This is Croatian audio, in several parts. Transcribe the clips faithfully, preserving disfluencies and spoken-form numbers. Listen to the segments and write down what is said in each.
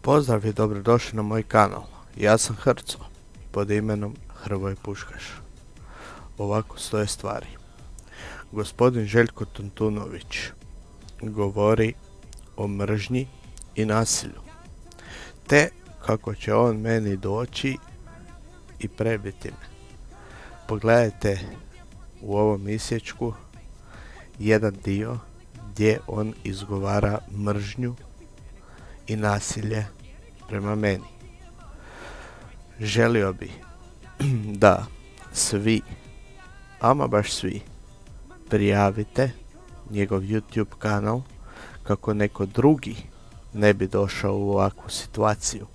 Pozdrav i dobrodošli na moj kanal. Ja sam Hrco, pod imenom Hrvoje Puškaš. Ovako stoje stvari. Gospodin Željko Tuntunović govori o mržnji i nasilju, te kako će on meni doći i prebiti me. Pogledajte u ovom isječku jedan dio gdje on izgovara mržnju i nasilje prema meni. Želio bi da svi, ama baš svi, prijavite njegov YouTube kanal kako neko drugi ne bi došao u ovakvu situaciju.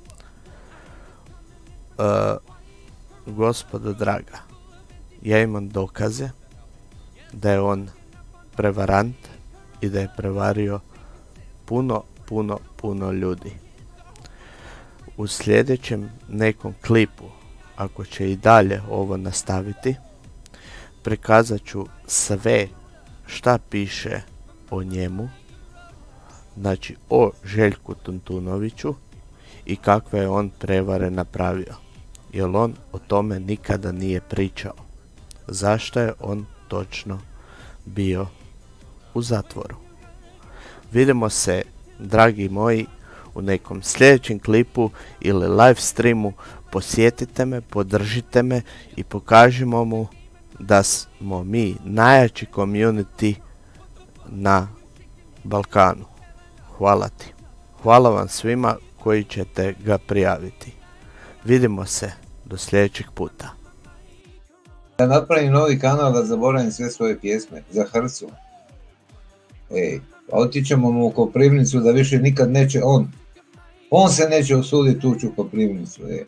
E, gospodo draga, ja imam dokaze da je on prevarant i da je prevario puno, puno, puno ljudi. U sljedećem nekom klipu, ako će i dalje ovo nastaviti, prikazat ću sve šta piše o njemu, znači o Željku Tuntunoviću i kakve je on prevare napravio, jer on o tome nikada nije pričao. Zašto je on točno bio u zatvoru? Vidimo se, dragi moji, u nekom sljedećem klipu ili live streamu. Posjetite me, podržite me i pokažimo mu da smo mi najjači community na Balkanu. Hvala ti. Hvala vam svima koji ćete ga prijaviti. Vidimo se do sljedećeg puta. Da napravim novi kanal da zaboravim sve svoje pjesme za Hrcu. Ej, a otićemo mu u Koprivnicu da više nikad neće on. On se neće usuditi ući u Koprivnicu. Ej.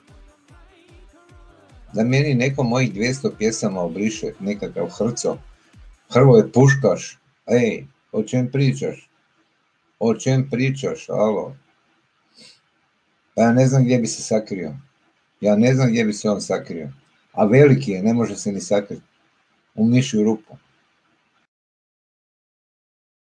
Da meni neko mojih dvjesto pjesama obriše, nekakav Hrco. Hrvoje Puškaš. Ej, o čem pričaš? O čem pričaš, alo? Pa ja ne znam gdje bi se sakrio. Ja ne znam gdje bi se on sakrio. A veliki je, ne može se ni sakriti. U mišju rupu.